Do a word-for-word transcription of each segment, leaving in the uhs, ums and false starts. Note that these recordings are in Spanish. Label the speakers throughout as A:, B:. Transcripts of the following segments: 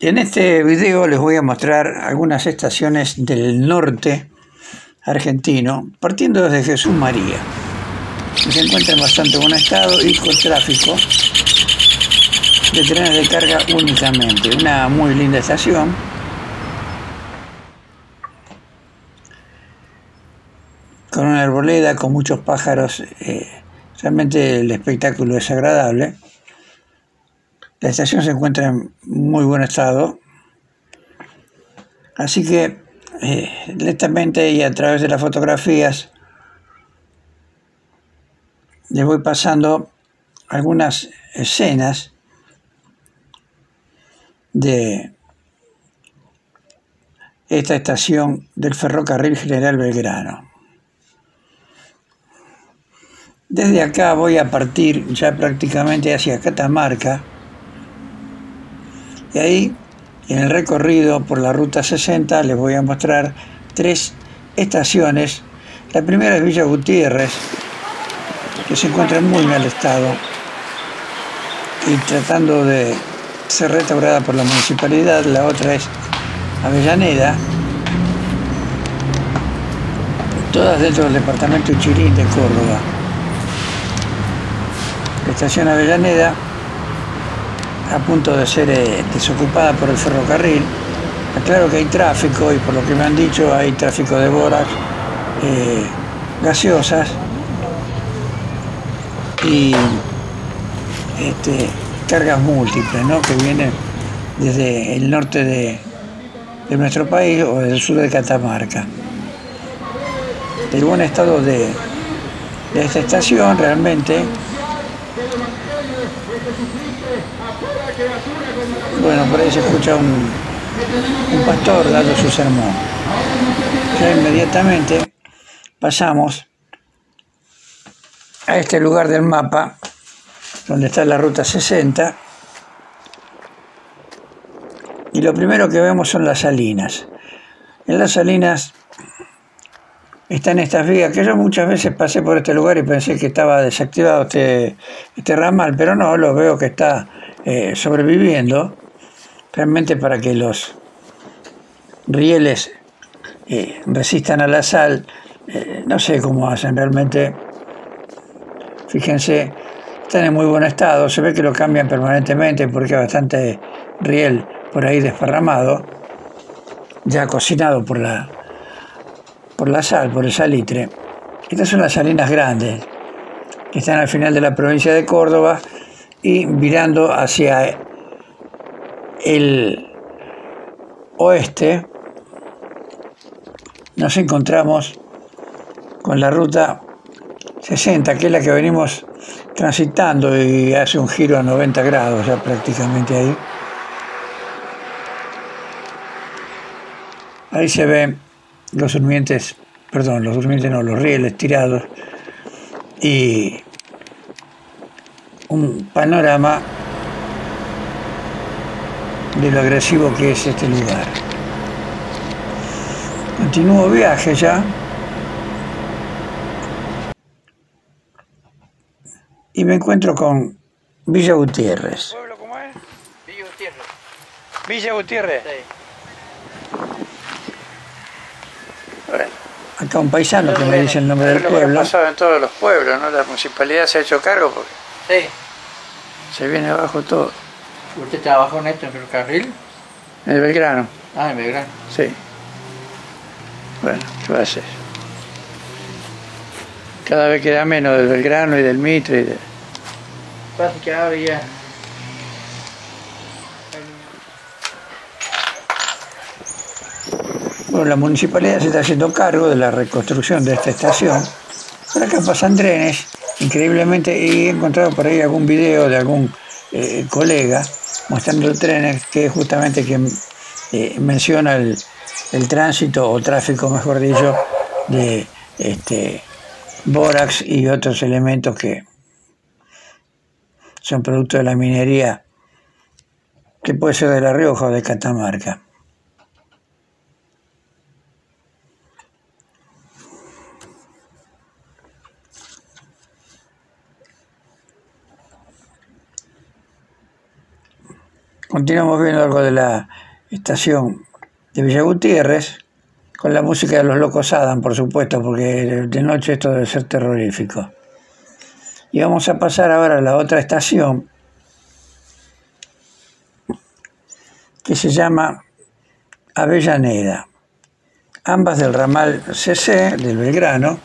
A: En este video les voy a mostrar algunas estaciones del norte argentino, partiendo desde Jesús María, que se encuentra en bastante buen estado y con tráfico de trenes de carga únicamente. Una muy linda estación. Con una arboleda, con muchos pájaros, eh, realmente el espectáculo es agradable. La estación se encuentra en muy buen estado, así que eh, lentamente y a través de las fotografías les voy pasando algunas escenas de esta estación del ferrocarril General Belgrano. Desde acá voy a partir ya prácticamente hacia Catamarca, y ahí en el recorrido por la ruta sesenta les voy a mostrar tres estaciones. La primera es Villa Gutiérrez, que se encuentra en muy mal estado y tratando de ser restaurada por la municipalidad. La otra es Avellaneda, todas dentro del departamento Chirín de Córdoba. La estación Avellaneda, a punto de ser eh, desocupada por el ferrocarril. Aclaro que hay tráfico, y por lo que me han dicho hay tráfico de borax, eh, gaseosas y este, cargas múltiples, ¿no?, que vienen desde el norte de, de nuestro país o del sur de Catamarca. El buen estado de, de esta estación realmente, bueno, por ahí se escucha un, un pastor dando su sermón. Ya inmediatamente pasamos a este lugar del mapa donde está la ruta sesenta, y lo primero que vemos son las salinas. En las salinas están estas vías, que yo muchas veces pasé por este lugar y pensé que estaba desactivado este, este ramal, pero no, lo veo que está eh, sobreviviendo, realmente para que los rieles eh, resistan a la sal. Eh, no sé cómo hacen realmente. Fíjense, están en muy buen estado, se ve que lo cambian permanentemente porque hay bastante riel por ahí desparramado, ya cocinado por la, por la sal, por el salitre. Estas son las salinas grandes, que están al final de la provincia de Córdoba y virando hacia el oeste. Nos encontramos con la ruta sesenta, que es la que venimos transitando y hace un giro a noventa grados ya prácticamente ahí. Ahí se ven los durmientes, perdón, los durmientes no, los rieles tirados y un panorama de lo agresivo que es este lugar. Continúo viaje ya y me encuentro con Villa Gutiérrez.
B: ¿Pueblo cómo es? Villa Gutiérrez.
A: Villa Gutiérrez.
B: Sí.
A: Bueno, acá un paisano que
B: Pero
A: me
B: bueno,
A: dice el nombre del
B: es lo que ha
A: pueblo.
B: pasado en todos los pueblos, ¿no? La municipalidad se ha hecho cargo porque
A: Sí. Se viene abajo todo.
B: ¿Usted trabajó en esto en ferrocarril?
A: En el Belgrano.
B: Ah, en Belgrano.
A: Sí. Bueno, ¿qué va a hacer? Cada vez queda menos del Belgrano y del Mitre. Y de...
B: Casi que ahora ya.
A: Bueno, la municipalidad se está haciendo cargo de la reconstrucción de esta estación. Por acá pasan trenes, increíblemente, y he encontrado por ahí algún video de algún eh, colega mostrando trenes, que es justamente quien eh, menciona el, el tránsito o tráfico, mejor dicho, de este, bórax y otros elementos que son producto de la minería, que puede ser de La Rioja o de Catamarca. continuamos viendo algo de la estación de Villa Gutiérrez, con la música de los Locos Adams, por supuesto, porque de noche esto debe ser terrorífico. Y vamos a pasar ahora a la otra estación, que se llama Avellaneda, ambas del ramal C C del Belgrano.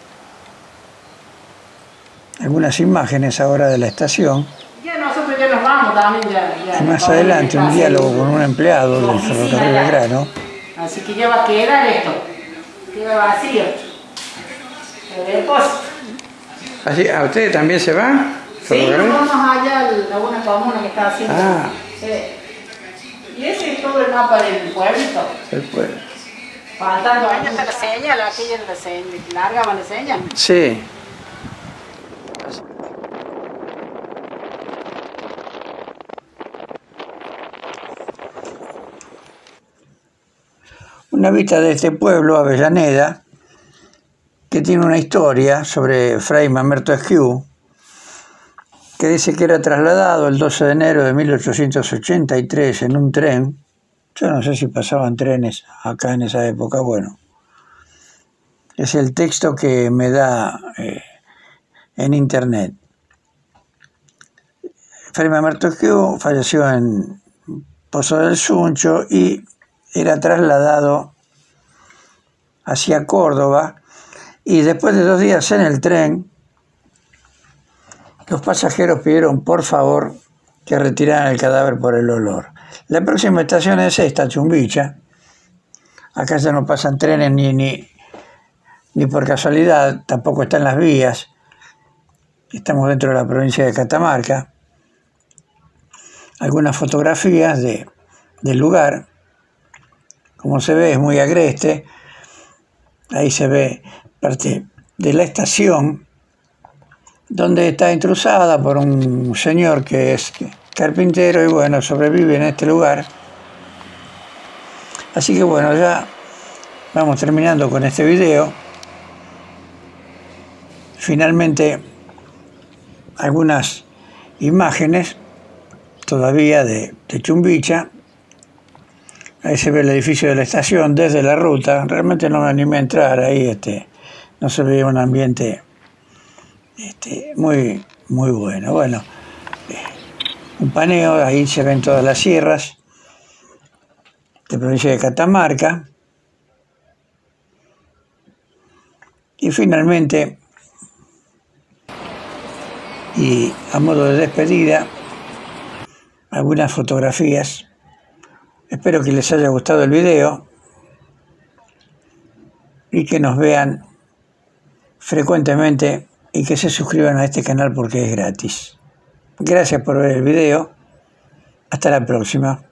A: Algunas imágenes ahora de la estación.
C: Ya nosotros ya nos vamos también, ya, ya.
A: Y más adelante un diálogo con un empleado del ferrocarril Belgrano.
C: Así que ya va a quedar esto, queda vacío. Pero después,
B: Así, ¿a ustedes también se van?
C: sí, nos vamos allá a la buena comuna que está haciendo.
B: Ah.
C: Sí. Y ese es todo el mapa del pueblito.
B: El pueblo.
C: Faltando, ahí está la señal, aquella es la señal, largaban la señal.
B: Sí.
A: Una vista de este pueblo, Avellaneda, que tiene una historia sobre Fray Mamerto Esquiú, que dice que era trasladado el doce de enero de mil ochocientos ochenta y tres en un tren. Yo no sé si pasaban trenes acá en esa época, bueno. Es el texto que me da eh, en internet. Fray Mamerto Esquiú falleció en Pozo del Suncho y era trasladado hacia Córdoba, y después de dos días en el tren, los pasajeros pidieron por favor que retiraran el cadáver por el olor. La próxima estación es esta, Chumbicha. Acá ya no pasan trenes ni, ni, ni por casualidad, tampoco están las vías. Estamos dentro de la provincia de Catamarca. Algunas fotografías de, del lugar. Como se ve, es muy agreste. Ahí se ve parte de la estación, donde está intrusada por un señor que es carpintero y bueno, sobrevive en este lugar. Así que bueno, ya vamos terminando con este video. Finalmente, algunas imágenes todavía de, de Chumbicha. Ahí se ve el edificio de la estación desde la ruta. Realmente no me animé a entrar ahí, este, no se veía un ambiente este, muy, muy bueno. Bueno, eh, un paneo, ahí se ven todas las sierras de provincia de Catamarca. Y finalmente, y a modo de despedida, algunas fotografías. Espero que les haya gustado el video y que nos vean frecuentemente y que se suscriban a este canal porque es gratis. Gracias por ver el video. Hasta la próxima.